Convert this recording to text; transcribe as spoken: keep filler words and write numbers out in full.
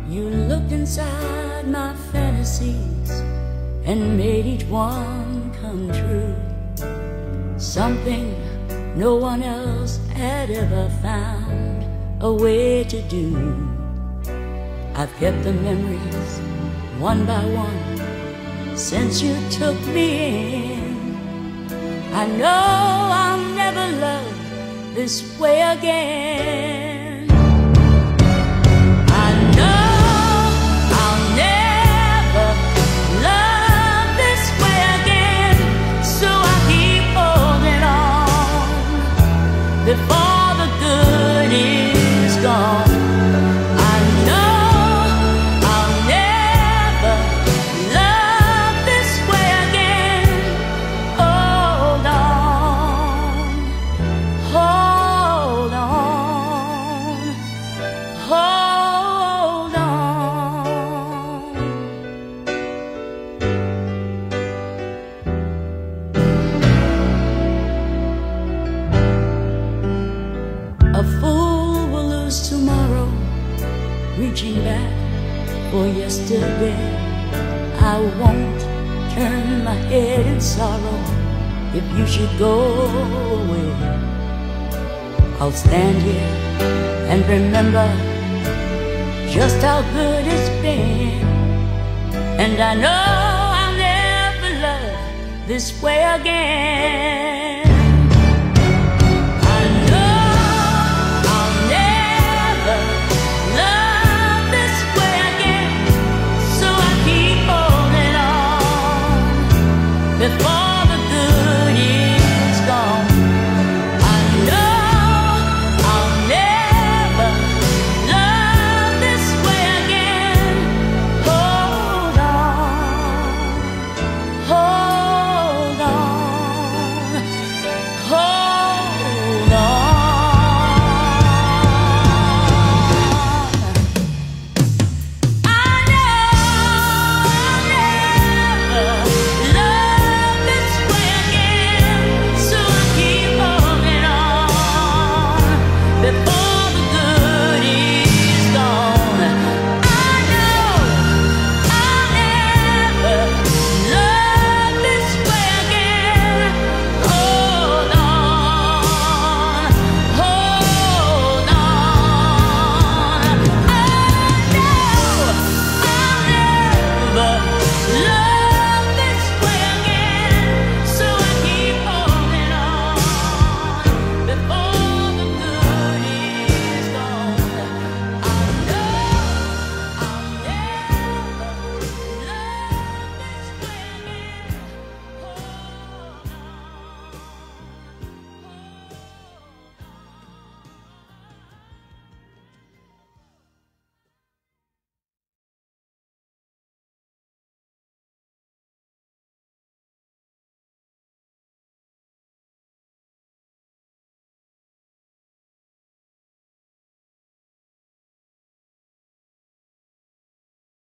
You looked inside my fantasies and made each one come true. Something no one else had ever found a way to do. I've kept the memories one by one since you took me in. I know I'll never love this way again. I know I'll never love this way again, so I keep holding on before the good is gone. Reaching back for yesterday, I won't turn my head in sorrow if you should go away. I'll stand here and remember just how good it's been, and I know I'll never love this way again.